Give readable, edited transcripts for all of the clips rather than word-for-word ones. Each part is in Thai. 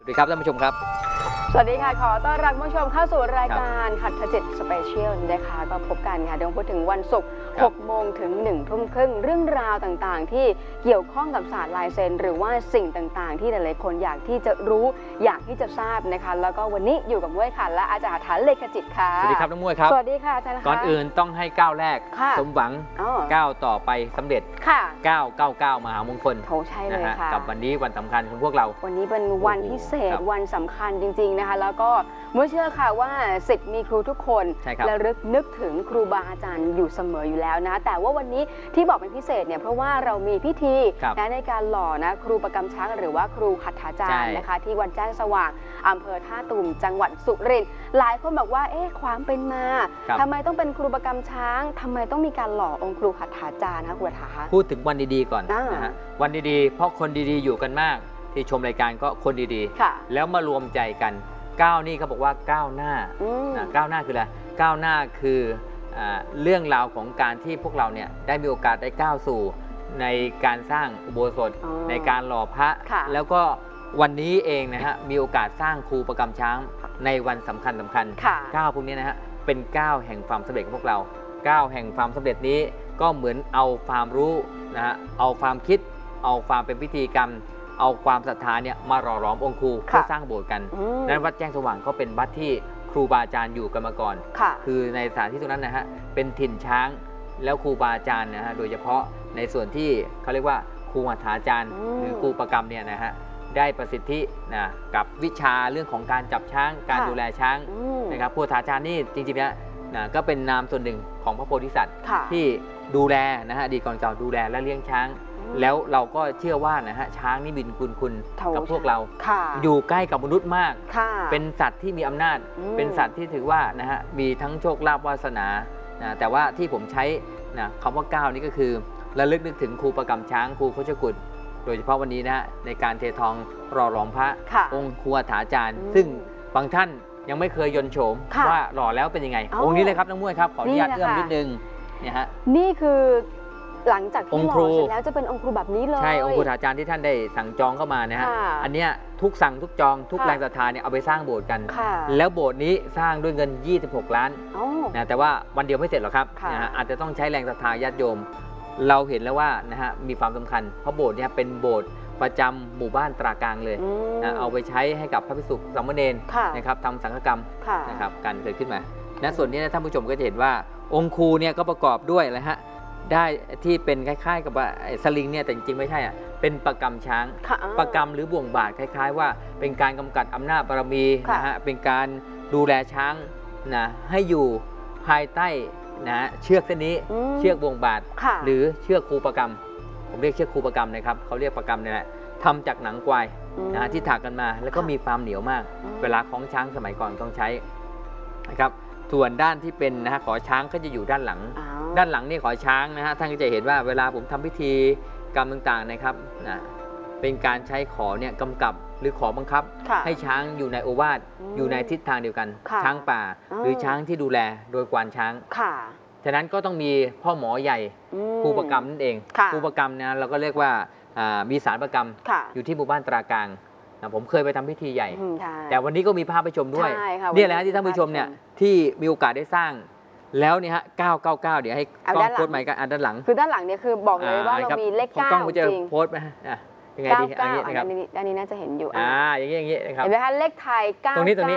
ดีครับท่านผู้ชมครับสวัสดีค่ะขอต้อนรับผู้ชมเข้าสู่รายการหัตถจิตสเปเชียลนะคะก็พบกันค่ะเดี๋ยวพูดถึงวันศุกร์6 โมงถึง 1 ทุ่มครึ่งเรื่องราวต่างๆที่เกี่ยวข้องกับศาสตร์ลายเซ็นหรือว่าสิ่งต่างๆที่หลายๆคนอยากที่จะรู้อยากที่จะทราบนะคะแล้วก็วันนี้อยู่กับม้วยค่ะและอาจารย์ฐานเลขจิตค่ะสวัสดีครับน้องม้วยครับสวัสดีค่ะอาจารย์ก่อนอื่นต้องให้ก้าวแรกสมหวังก้าวต่อไปสำเร็จ999มหามงคลใช่เลยค่ะกับวันนี้วันสำคัญของพวกเราวันนี้เป็นวันพิเศษวันสำคัญจริงๆนะคะแล้วก็ม้วยเชื่อค่ะว่าศิษย์มีครูทุกคนและนึกถึงครูบาอาจารย์อยู่เสมออยู่แล้วนะแต่ว่าวันนี้ที่บอกเป็นพิเศษเนี่ยเพราะว่าเรามีพิธีในการหล่อนะครูประกำช้างหรือว่าครูขัตถาจารย์นะคะที่วัดแจ้งสว่างอำเภอท่าตูมจังหวัดสุรินทร์หลายคนบอกว่าความเป็นมาทำไมต้องเป็นครูประกำช้างทำไมต้องมีการหล่อองค์ครูขัตถาจารย์คะครูขัตถาพูดถึงวันดีๆก่อนนะฮะวันดีๆเพราะคนดีๆอยู่กันมากที่ชมรายการก็คนดีๆแล้วมารวมใจกันก้าวนี่เขาบอกว่าก้าวหน้าก้าวหน้าคืออะไรก้าวหน้าคือเรื่องราวของการที่พวกเราเนี่ยได้มีโอกาสได้ก้าวสู่ในการสร้างอุโบสถในการหล่อพระแล้วก็วันนี้เองนะฮะมีโอกาสสร้างครูประกำช้างในวันสำคัญก้าวพวกนี้นะฮะเป็นก้าวแห่งความสำเร็จของพวกเราก้าวแห่งความสำเร็จนี้ก็เหมือนเอาความรู้นะฮะเอาความคิดเอาความเป็นพิธีกรรมเอาความศรัทธาเนี่ยมาหล่อหลอมองค์ครูเพื่อสร้างโบสถ์กันนั้นวัดแจ้งสว่างก็เป็นวัดที่ครูบาอาจารย์อยู่กันมาก่อนคือในสถานที่ตรงนั้นนะฮะเป็นถิ่นช้างแล้วครูบาอาจารย์นะฮะโดยเฉพาะในส่วนที่เขาเรียกว่าครูหัตถาจารย์หรือครูประกรรมเนี่ยนะฮะได้ประสิทธินะกับวิชาเรื่องของการจับช้างการดูแลช้างนะครับครูหัตถาจารย์นี่จริงๆนะก็เป็นนามส่วนหนึ่งของพระโพธิสัตว์ที่ดูแลนะฮะดีก่อนเก่าดูแลและเลี้ยงช้างแล้วเราก็เชื่อว่านะฮะช้างนี่บินคุณกับพวกเราอยู่ใกล้กับมนุษย์มากเป็นสัตว์ที่มีอำนาจเป็นสัตว์ที่ถือว่านะฮะมีทั้งโชคลาภวาสนาแต่ว่าที่ผมใช้นะคำว่าก้าวนี่ก็คือระลึกนึกถึงครูประกำช้างครูโคชกุลโดยเฉพาะวันนี้นะฮะในการเททองหล่อหลอมพระองค์ครูหัตถาจารย์ซึ่งบางท่านยังไม่เคยยนต์โฉมว่าหล่อแล้วเป็นยังไงองค์นี้เลยครับน้องม้วยครับขออนุญาตเอื้อมนิดนึงเนี่ยฮะนี่คือหลังจากที่หล่อเสร็จแล้วจะเป็นองค์ครูแบบนี้เลยใช่องค์ครูอาจารย์ที่ท่านได้สั่งจองเข้ามานะฮะอันเนี้ยทุกสั่งทุกจองทุกแรงศรัทธาเนี่ยเอาไปสร้างโบสถ์กันแล้วโบสถ์นี้สร้างด้วยเงิน26 ล้านนะแต่ว่าวันเดียวไม่เสร็จหรอกครับนะฮะอาจจะต้องใช้แรงศรัทธาญาติโยมเราเห็นแล้วว่านะฮะมีความสำคัญเพราะโบสถ์เนี่ยเป็นโบสถ์ประจำหมู่บ้านตรากลางเลยนะเอาไปใช้ให้กับพระภิกษุสามเณรนะครับทำสังฆกรรมนะครับการเกิดขึ้นมานะส่วนนี้ท่านผู้ชมก็จะเห็นว่าองค์ครูเนี่ยก็ประกอบด้วยอะไรฮะได้ที่เป็นคล้ายๆกับว่าสลิงเนี่ยแต่จริงๆไม่ใช่อ่ะเป็นประกำช้างประกำหรือบ่วงบาทคล้ายๆว่าเป็นการกำกัดอำนาจบารมีนะฮะเป็นการดูแลช้างนะให้อยู่ภายใต้นะเชือกเส้นนี้เชือกบ่วงบาทหรือเชือกครูประกำผมเรียกเชือกครูประกำนะครับเขาเรียกประกำเนี่ยแหละทำจากหนังควายนะที่ถักกันมาแล้วก็มีความเหนียวมากเวลาของช้างสมัยก่อนต้องใช้นะครับส่วนด้านที่เป็นนะฮะขอช้างก็จะอยู่ด้านหลังนี่ขอช้างนะฮะท่านก็จะเห็นว่าเวลาผมทำพิธีกรรมต่างๆนะครับนะเป็นการใช้ขอเนี่ยกำกับหรือขอบังคับให้ช้างอยู่ในโอวาทอยู่ในทิศทางเดียวกันช้างป่าหรือช้างที่ดูแลโดยกวานช้างฉะนั้นก็ต้องมีพ่อหมอใหญ่ครูประกรรมนั่นเองครูประกรรมนะเราก็เรียกว่ามีสารประกรรมอยู่ที่หมู่บ้านตรากลางผมเคยไปทำพิธีใหญ่แต่วันนี้ก็มีภาพไปชมด้วยนี่แหละที่ท่านผู้ชมเนี่ยที่มีโอกาสได้สร้างแล้วเนี่ยฮะ999เดี๋ยวให้กล้องโพสต์ใหม่กันด้านหลังคือด้านหลังเนี่ยคือบอกเลยว่าเรามีเลข9 จริงโพสต์ไหมยังไงดีอันนี้นะครับด้านนี้น่าจะเห็นอยู่อย่างนี้นะครับเห็นไหมคะเลขไทย9 ตรงนี้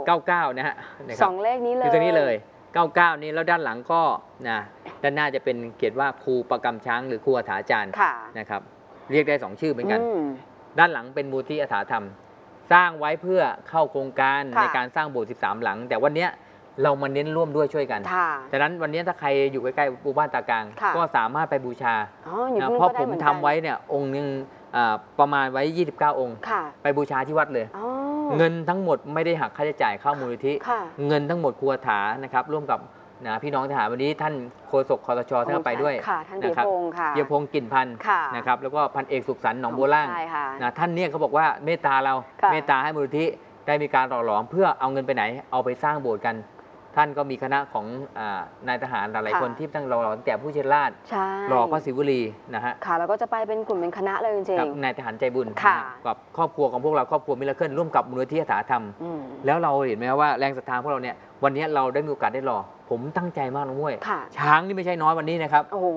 99นะฮะ 2เลขนี้เลยตรงนี้เลย99นี้แล้วด้านหลังก็นะด้านหน้าจะเป็นเขียนว่าครูประกำช้างหรือครูหัตถาจารย์นะครับเรียกได้2ชื่อเหมือนกันด้านหลังเป็นมูลที่อาสาธรรมสร้างไว้เพื่อเข้าโครงการในการสร้างโบสถ์13 หลังแต่วันนี้เรามาเน้นร่วมด้วยช่วยกันดังนั้นวันนี้ถ้าใครอยู่ใกล้ๆหมู่บ้านตากลางก็สามารถไปบูชาเพราะผมทำไว้เนี่ยองค์นึงประมาณไว้29 องค์ไปบูชาที่วัดเลยเงินทั้งหมดไม่ได้หักค่าใช้จ่ายเข้ามูลนิธิเงินทั้งหมดครูหัตถานะครับร่วมกับพี่น้องทหารวันนี้ท่านโฆษกคสช.ท่านไปด้วยนะครับเยี่ยมพงศ์กลิ่นพันธ์นะครับแล้วก็พันเอกสุขสันต์หนองบัวล่างท่านเนี่ยเขาบอกว่าเมตตาเราเมตตาให้มูลนิธิได้มีการหล่อหลอมเพื่อเอาเงินไปไหนเอาไปสร้างโบสถ์กันท่านก็มีคณะของนายทหารหลายคนที่ตั้งรอตั้งแต่ผู้เชี่ยวราชรอพระศิวลีนะฮะค่ะแล้วก็จะไปเป็นกลุ่มเป็นคณะเลยจริงๆนายทหารใจบุญกับครอบครัวของพวกเราครอบครัวมิราเคิลร่วมกับมูลนิธิสาธรรมแล้วเราเห็นไหมว่าแรงศรัทธาพวกเราเนี่ยวันนี้เราได้มีโอกาสได้รอผมตั้งใจมากน้องมุ้ยช้างนี่ไม่ใช่น้อยวันนี้นะครับโอ้โห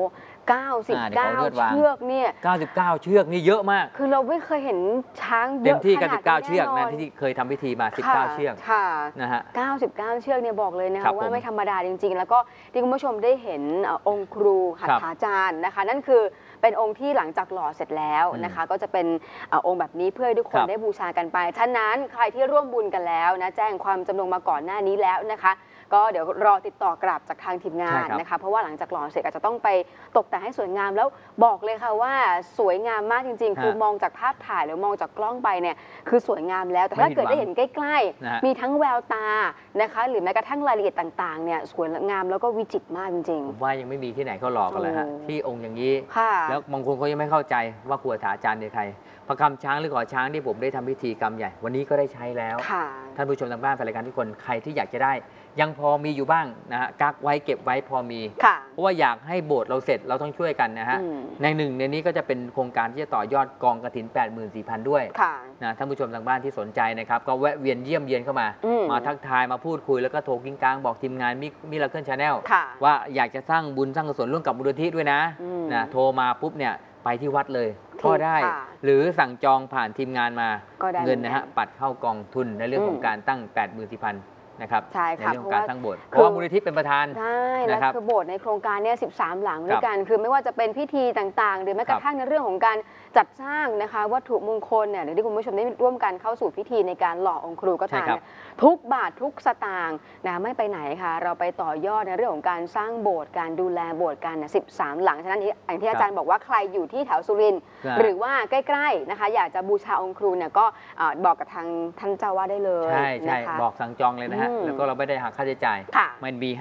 99 เชือกเนี่ย 99 เชือกนี่เยอะมากคือเราไม่เคยเห็นช้างเยอะเต็มที่99 เชือกนะที่เคยทำพิธีมา19 เชือกนะฮะ 99 เชือกเนี่ยบอกเลยนะคะว่าไม่ธรรมดาจริงๆแล้วก็ที่คุณผู้ชมได้เห็นองค์ครูหัตถาจารย์นะคะนั่นคือเป็นองค์ที่หลังจากหล่อเสร็จแล้วนะคะก็จะเป็นองค์แบบนี้เพื่อให้ทุกคนได้บูชากันไปฉะนั้นใครที่ร่วมบุญกันแล้วนะแจ้งความจำนงมาก่อนหน้านี้แล้วนะคะก็เดี๋ยวรอติดต่อกลับจากทางทีมงานนะคะเพราะว่าหลังจากหล่อเสร็จอาจจะต้องไปตกแต่งให้สวยงามแล้วบอกเลยค่ะว่าสวยงามมากจริงๆคือมองจากภาพถ่ายหรือมองจากกล้องไปเนี่ยคือสวยงามแล้วแต่ถ้าเกิดได้เห็นใกล้ๆมีทั้งแววตานะคะหรือแม้กระทั่งรายละเอียดต่างๆเนี่ยสวยงามแล้วก็วิจิตรมากจริงๆผมว่ายังไม่มีที่ไหนเขาหลอกกันเลยฮะที่องค์อย่างนี้แล้วบางคนเขายังไม่เข้าใจว่าครูหัตถาจารย์เนี่ยใครพระกำช้างหรือขอช้างที่ผมได้ทำพิธีกรรมใหญ่วันนี้ก็ได้ใช้แล้วท่านผู้ชมทางบ้านแฟนรายการทุกคนใครที่อยากจะได้ยังพอมีอยู่บ้างนะฮะกักไว้เก็บไว้พอมีเพราะว่าอยากให้โบสถ์เราเสร็จเราต้องช่วยกันนะฮะในนี้ก็จะเป็นโครงการที่จะต่อยอดกองกฐิน 84,000 ด้วยนะท่านผู้ชมทางบ้านที่สนใจนะครับก็แวะเวียนเยี่ยมเยียนเข้ามาทักทายมาพูดคุยแล้วก็โทรกิ้งกลางบอกทีมงานมิราเคิลชาแนลว่าอยากจะสร้างบุญสร้างกุศลร่วมกับมูลนิธิด้วยนะโทรมาปุ๊บเนี่ยไปที่วัดเลยก็ได้หรือสั่งจองผ่านทีมงานมาเงินนะฮะปัดเข้ากองทุนในเรื่องของการตั้ง 84,000 นะครับในเรื่องการสร้างโบสถ์เพราะว่ามูลนิธิเป็นประธานใช่แล้วคือโบสถ์ในโครงการนี้13 หลังด้วยกันคือไม่ว่าจะเป็นพิธีต่างๆหรือแม้กระทั่งในเรื่องของการจัดสร้างนะคะวัตถุมงคลเนี่ยหรือที่คุณผู้ชมได้ร่วมกันเข้าสู่พิธีในการหล่อองค์ครูก็ตามทุกบาททุกสตางค์นะไม่ไปไหนค่ะเราไปต่อยอดในเรื่องของการสร้างโบสถ์การดูแลโบสถ์กัน13 หลังฉะนั้นอย่างที่อาจารย์บอกว่าใครอยู่ที่แถวสุรินทร์หรือว่าใกล้ๆนะคะอยากจะบูชาองค์ครูเนี่ยก็บอกกับทางท่านเจ้าว่าได้เลยใช่บอกสั่งจองเลยนะฮะแล้วก็เราไม่ได้หักค่าใช้จ่ายมันมี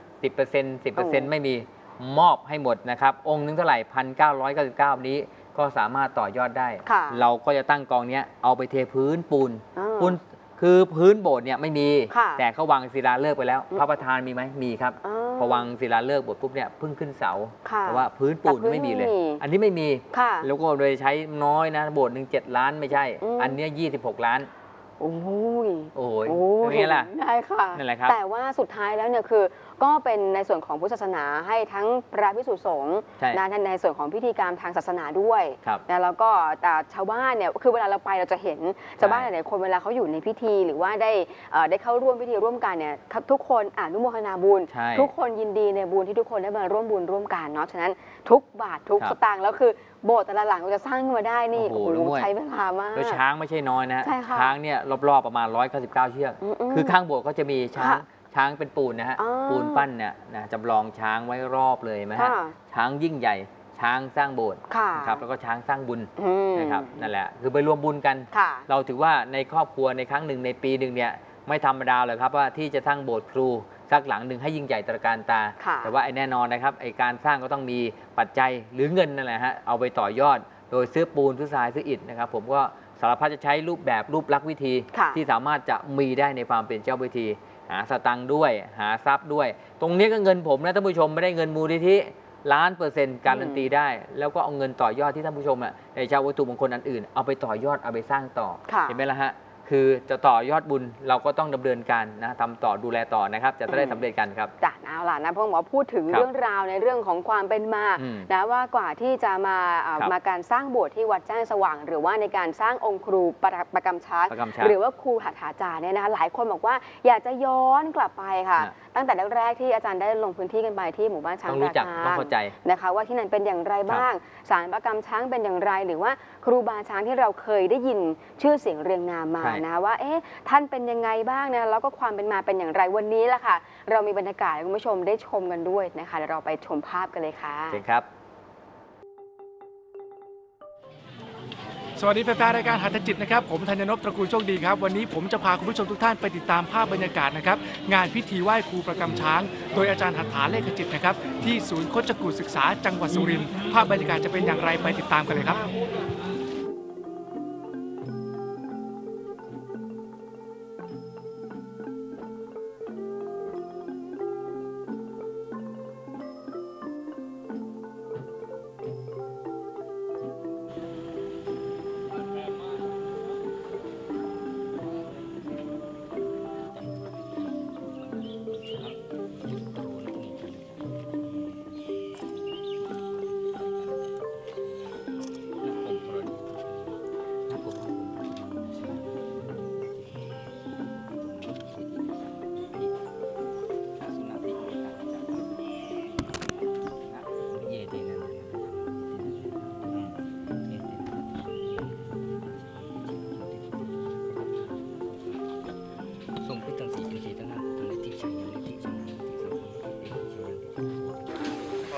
10% ไม่มีมอบให้หมดนะครับองค์นึงเท่าไหร่ 1,999 นี้ก็สามารถต่อยอดได้เราก็จะตั้งกองนี้เอาไปเทพื้นปูนคือพื้นโบสถ์เนี่ยไม่มีแต่เขาวางศิลาฤกษ์ไปแล้วพระประธานมีไหมมีครับพอวางศิลาฤกษ์โบสถ์ปุ๊บเนี่ยเพิ่งขึ้นเสาแต่ว่าพื้นปูนไม่มีเลยอันนี้ไม่มีแล้วก็โดยใช้น้อยนะโบสถ์หนึ่ง7 ล้านไม่ใช่อันนี้26 ล้านโอ้ยนี่แหละได้ค่ะนั่นแหละครับแต่ว่าสุดท้ายแล้วเนี่ยคือก็เป็นในส่วนของพุทธศาสนาให้ทั้งพระภิกษุสงฆ์ในส่วนของพิธีกรรมทางศาสนาด้วยนะแล้วก็แต่ชาวบ้านเนี่ยคือเวลาเราไปเราจะเห็นชาวบ้านหลายคนเวลาเขาอยู่ในพิธีหรือว่าได้เข้าร่วมพิธีร่วมกันเนี่ยทุกคนอนุโมทนาบุญทุกคนยินดีในบุญที่ทุกคนได้มาร่วมบุญร่วมกันเนาะฉะนั้นทุกบาททุกสตางค์แล้วคือโบสถ์แต่ละหลังเราจะสร้างขึ้นมาได้นี่โอ้โหใช้เวลามากแล้วช้างไม่ใช่น้อยนะช้างเนี่ยรอบๆประมาณ199 เชือกคือข้างโบสถ์ก็จะมีช้างเป็นปูนนะฮะปูนปั้นเนี่ยนะจำลองช้างไว้รอบเลยไหมฮะช้างยิ่งใหญ่ช้างสร้างโบสถ์นะครับแล้วก็ช้างสร้างบุญนะครับนั่นแหละคือไปรวมบุญกันเราถือว่าในครอบครัวในครั้งหนึ่งในปีหนึ่งเนี่ยไม่ธรรมดาเลยครับว่าที่จะสร้างโบสถ์ครูสักหลังหนึ่งให้ยิ่งใหญ่ตระการตาแต่ว่าไอ้แน่นอนนะครับไอ้การสร้างก็ต้องมีปัจจัยหรือเงินนั่นแหละฮะเอาไปต่อยอดโดยซื้อปูนซื้อทรายซื้ออิฐนะครับผมก็สารพัดจะใช้รูปแบบรูปลักษณ์วิธีที่สามารถจะมีได้ในความเป็นเจ้าพิธีหาสตังค์ด้วยหาทรัพย์ด้วยตรงนี้ก็เงินผมนะท่านผู้ชมไม่ได้เงินมูลนิธิ1,000,000%การันตีได้แล้วก็เอาเงินต่อยอดที่ท่านผู้ชมในชาววัตถุมงคลอันอื่นเอาไปต่อยอดเอาไปสร้างต่อเห็นไหมล่ะฮะคือจะต่อยอดบุญเราก็ต้องดำเนินการนะทำต่อดูแลต่อนะครับจะได้สำเร็จกันครับจ้ะเอาล่ะนะพ่อหมอพูดถึงเรื่องราวในเรื่องของความเป็นมานะว่ากว่าที่จะมาการสร้างโบสถ์ที่วัดแจ้งสว่างหรือว่าในการสร้างองค์ครูประกำช้างหรือว่าครูหัตถาจารย์เนี่ยนะคะหลายคนบอกว่าอยากจะย้อนกลับไปค่ะตั้งแต่แรกๆที่อาจารย์ได้ลงพื้นที่กันไปที่หมู่บ้านช้างต้องรู้จักต้องเข้าใจนะคะว่าที่นั่นเป็นอย่างไรบ้างศาลประกำช้างเป็นอย่างไรหรือว่าครูบาช้างที่เราเคยได้ยินชื่อเสียงเรียงนามมานะว่าท่านเป็นยังไงบ้างนะแล้วก็ความเป็นมาเป็นอย่างไรวันนี้ล่ะค่ะเรามีบรรยากาศให้คุณผู้ชมได้ชมกันด้วยนะคะเดี๋ยวเราไปชมภาพกันเลยค่ะเชิญครับสวัสดีแฟนๆรายการหัตถจิตนะครับผมธัญนพตระกูลโชคดีครับวันนี้ผมจะพาคุณผู้ชมทุกท่านไปติดตามภาพบรรยากาศนะครับงานพิธีไหว้ครูประกำช้างโดยอาจารย์หัตถาเลขจิตนะครับที่ศูนย์โคชกูฏศึกษาจังหวัดสุรินทร์ภาพบรรยากาศจะเป็นอย่างไรไปติดตามกันเลยครับ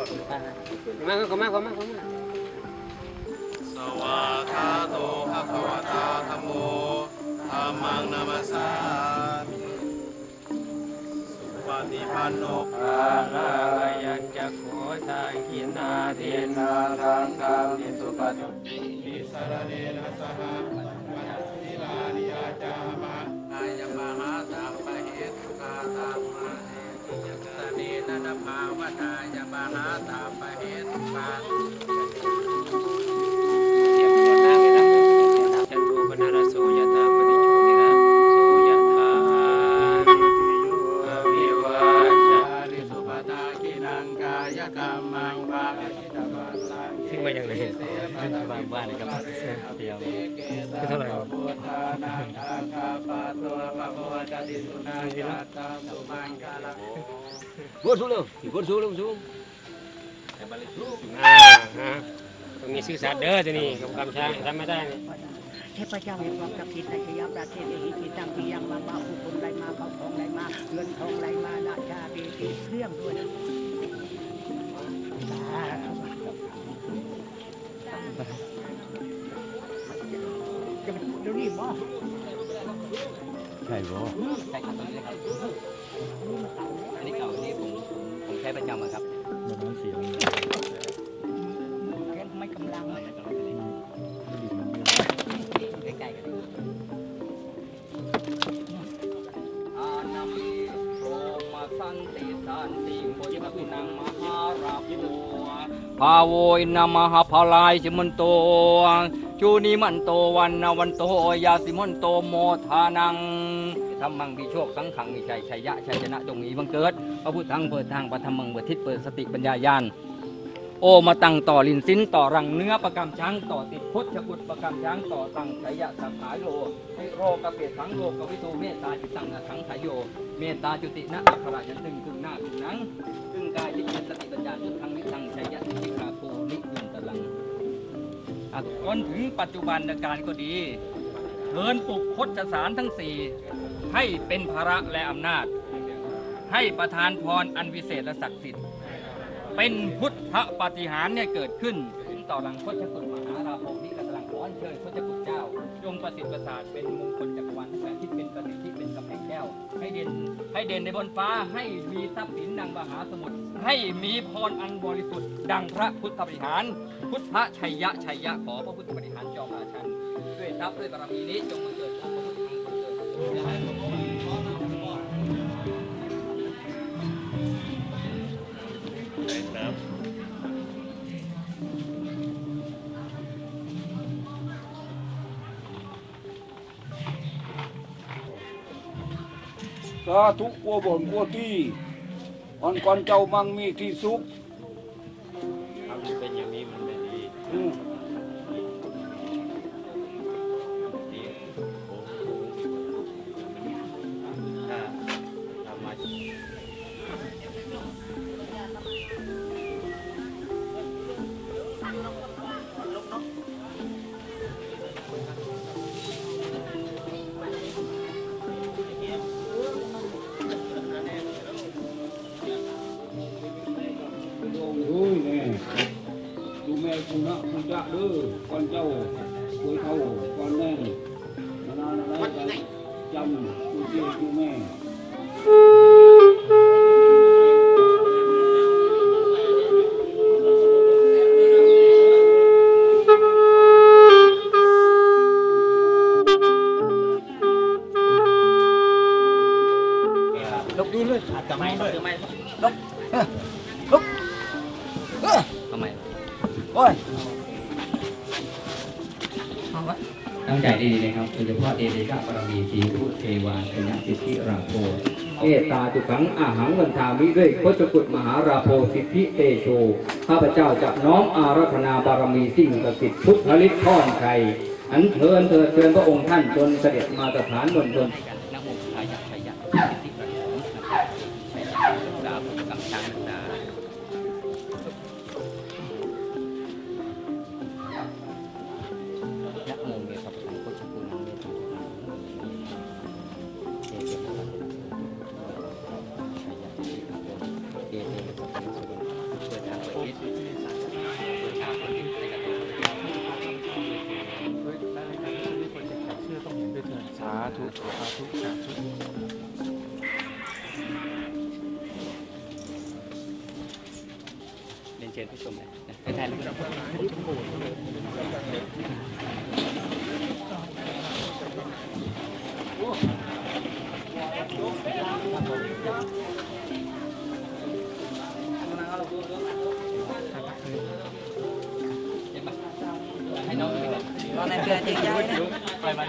มาเข้ามาสวากขาโตภะคะวะตาธัมโมธัมมังนามัสสามิสุปฏิปันโนภะคะวะยัญจะโคทาหินาเทนาสังฆามิสุปฏิปิสารเนนะสหปัจจิลานิอาจามะอายมหาสัพพะเหตุกาตัมมะเอติยัสสเนนะภาวะตายมหาสัพพะเหตุกาซึ่งมาอย่างไรบ้านนะครับเดียวคือเท่าไหร่ครับกดสูงเลยกดสูงลงสูงต้องมีสื่อสารเด้อจะนี่กับคำช้างทำไม่ได้นี่เทพเจ้าแห่งความศักดิ์สิทธิ์ในชยประเทศอิจิตังปิยังมาผู้คนไหลมาเขาทองไหลมาเงินทองไหลมาราชาดีตีเครื่องด้วยจะเป็นเดี๋ยวนี้บ่ใช่บ่ใช่ครับอันนี้เก่านี่ผมใช้ประจำครับมันเสียงแค่ไม่กำลังใกล้ๆกันอานามิโรมาสันติสันติโพธิปักขุนังมหาราภโวภาโวอินามหาภาลายสิมันโตจูนิมันโตวันโตยาสิมันโตโมทานังธรรมังมีโชคสังขังมีชัยชัยยะชัยชนะจงมีบังเกิดพระพุทธังเปิดทางปฐมังเปิดทิศเปิดสติปัญญาญาณโอมาตั้งต่อลินสินต่อรังเนื้อประกำช้างต่อติดคดชกุดประกำช้างต่อตั้งชัยยะสังขายโลให้โรกเปรตทั้งโลกวิตูเมตตาจิตตังสังขายโยเมตตาจุตินะอัคระยันตึงตึงหน้าตึงหนังตึงกายจิตสติปัญญาทุกทั้งนิสังชัยยะนิคาโคนิยุนตะลังจนถึงปัจจุบันการก็ดีเทินปลุกคดสารทั้งสี่ให้เป็นภาระและอำนาจให้ประทานพรอันวิเศษและศักดิ์สิทธิ์เป็นพุทธปาฏิหาริย์เนี่ยเกิดขึ้นต่อหลังคดชกุลมหาราโภนี้กำลังขอเชิญคดชกุลเจ้าจงประสิทธิ์ประสาทเป็นมงคลจักรวาลทั้งแปดที่เป็นประสิทธิเป็นกำแพงแก้วให้เด่นในบนฟ้าให้มีทรัพย์สินดังมหาสมุทรให้มีพรอันบริสุทธิ์ดังพระพุทธปฏิหารพุทธชัยยะขอพระพุทธปฏิหารจอมราชันด้วยทรัพย์ด้วยบารมีนี้จงมาเกิดพระพุทธทางเกิดสาธุกัวบ่นกัวที่อันก่อนเจ้ามั่งมีที่สุขทำเป็นอย่างนี้มันไม่ดีทำมาดูแม่คุณนะคุณจะเด้อก่อนเจ้าคุยเท่าก่อนแน่นานอะไรจำดูเจ้าดูแม่ลกดูเลยทำไมลกทำไมโอ้ยตั้งใจดีๆนะครับโดยเฉพาะเอเดชะปรมีสีพุทธเทวาชนะสิทธิราโภเอตาตุขังอาหังวันทามิด้วยโคจกุฎมหาราโภสิทธิเตโชข้าพเจ้าจะน้อมอาราธนาบารมีสิ่งศักดิ์สิทธิ์พุทธฤทธิ์ท่อนชัยอันเชิญพระองค์ท่านจนเสด็จมาสถานบนนะโมพุทธายะชัยยะสิทธิประสงค์สาธุกัมชังนาโอ้สาธุสาธุเรียนเชิญผู้ชมเลยนะไปแทนให้น้องไปก่อนตอนนั้นเกิดจริงใจนะไปมัน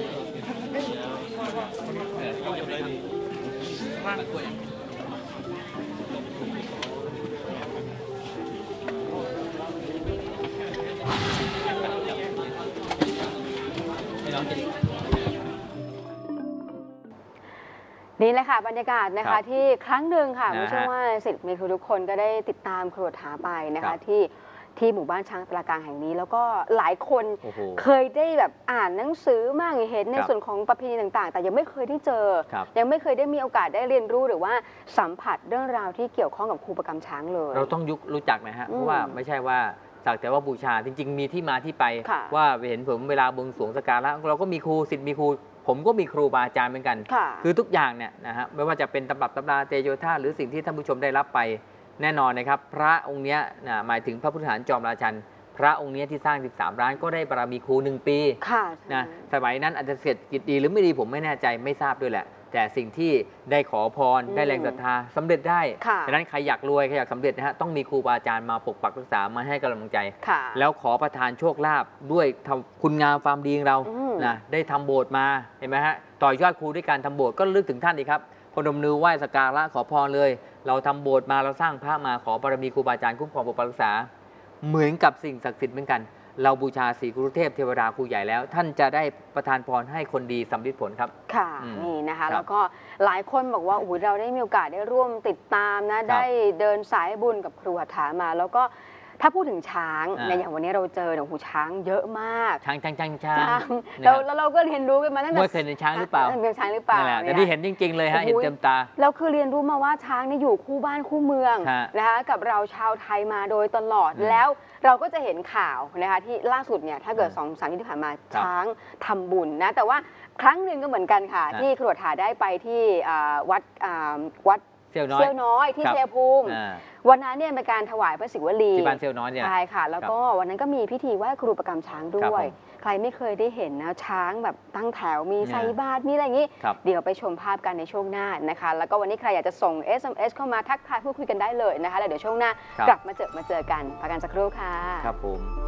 นี่แหละค่ะบรรยากาศนะคะที่ครั้งหนึ่งค่ะไม่เชื่อว่าศิษย์มีครูทุกคนก็ได้ติดตามครวญหาไปนะคะที่หมู่บ้านช้างตะกางแห่งนี้แล้วก็หลายคนเคยได้แบบอ่านหนังสือมากเห็นในส่วนของประเพณีต่างๆแต่ยังไม่เคยได้เจอยังไม่เคยได้มีโอกาสได้เรียนรู้หรือว่าสัมผัสเรื่องราวที่เกี่ยวข้องกับครูประกำช้างเลยเราต้องรู้จักนะฮะเพราะว่าไม่ใช่ว่าสักแต่ว่าบูชาจริงๆมีที่มาที่ไปว่าเห็นผมเวลาบวงสรวงสักการะเราก็มีครูศิษย์มีครูผมก็มีครูบาอาจารย์เหมือนกันคือทุกอย่างเนี่ยนะฮะไม่ว่าจะเป็นตำรับตำราเตโยธาหรือสิ่งที่ท่านผู้ชมได้รับไปแน่นอนนะครับพระองค์นี้นะหมายถึงพระพุทธฐานจอมราชันพระองค์นี้ที่สร้าง13 ล้านก็ได้บารมีครู1 ปีนะสมัยนั้นอาจจะเสร็จกิจดีหรือไม่ดีผมไม่แน่ใจไม่ทราบด้วยแหละแต่สิ่งที่ได้ขอพรได้แรงศรัทธาสำเร็จได้ดังนั้นใครอยากรวยใครอยากสำเร็จนะฮะต้องมีครูบาอาจารย์มาปกปักรักษามาให้กำลังใจแล้วขอประทานโชคลาภด้วยคุณงามความดีของเรานะได้ทำโบสถ์มาเห็นไหมฮะต่อยอดครูด้วยการทำโบสถ์ก็ลึกถึงท่านอีกครับพนมมือไหว้สักการะขอพรเลยเราทำโบสถ์มาเราสร้างพระมาขอบารมีครูบาอาจารย์คุ้มครองปกปักรักษาเหมือนกับสิ่งศักดิ์สิทธิ์เหมือนกันเราบูชาศรีกุรุเทพเทวดาครูใหญ่แล้วท่านจะได้ประทานพรให้คนดีสำเร็จผลครับค่ะนี่นะคะแล้วก็หลายคนบอกว่าเราได้มีโอกาสได้ร่วมติดตามนะได้เดินสายบุญกับครูหัตถามาแล้วก็ถ้าพูดถึงช้างในอย่างวันนี้เราเจอหูช้างเยอะมากช้างแล้วเราก็เรียนรู้กันมาตั้งแต่เคยเห็นช้างหรือเปล่าเป็นช้างหรือเปล่าแต่ที่เห็นจริงๆเลยฮะเห็นเต็มตาเราคือเรียนรู้มาว่าช้างนี่อยู่คู่บ้านคู่เมืองนะคะกับเราชาวไทยมาโดยตลอดแล้วเราก็จะเห็นข่าวนะคะที่ล่าสุดเนี่ยถ้าเกิด2-3 ที่ผ่านมาช้างทำบุญนะแต่ว่าครั้งหนึ่งก็เหมือนกันค่ะที่ครูหัตถาได้ไปที่วัดเซี่ยวน้อยที่ชัยภูมิวันนั้นเนี่ยเป็นการถวายพระศิวลีที่บ้านเซี่ยวน้อยเนี่ยใช่ค่ะแล้วก็วันนั้นก็มีพิธีไหว้ครูประกำช้างด้วยใครไม่เคยได้เห็นนะช้างแบบตั้งแถวมีใส่บาตรมีอะไรอย่างนี้เดี๋ยวไปชมภาพกันในช่วงหน้านะคะแล้วก็วันนี้ใครอยากจะส่ง SMS เข้ามาทักทายพูดคุยกันได้เลยนะคะแล้วเดี๋ยวช่วงหน้ากลับมาเจอกันพักกันสักครู่ค่ะครับผม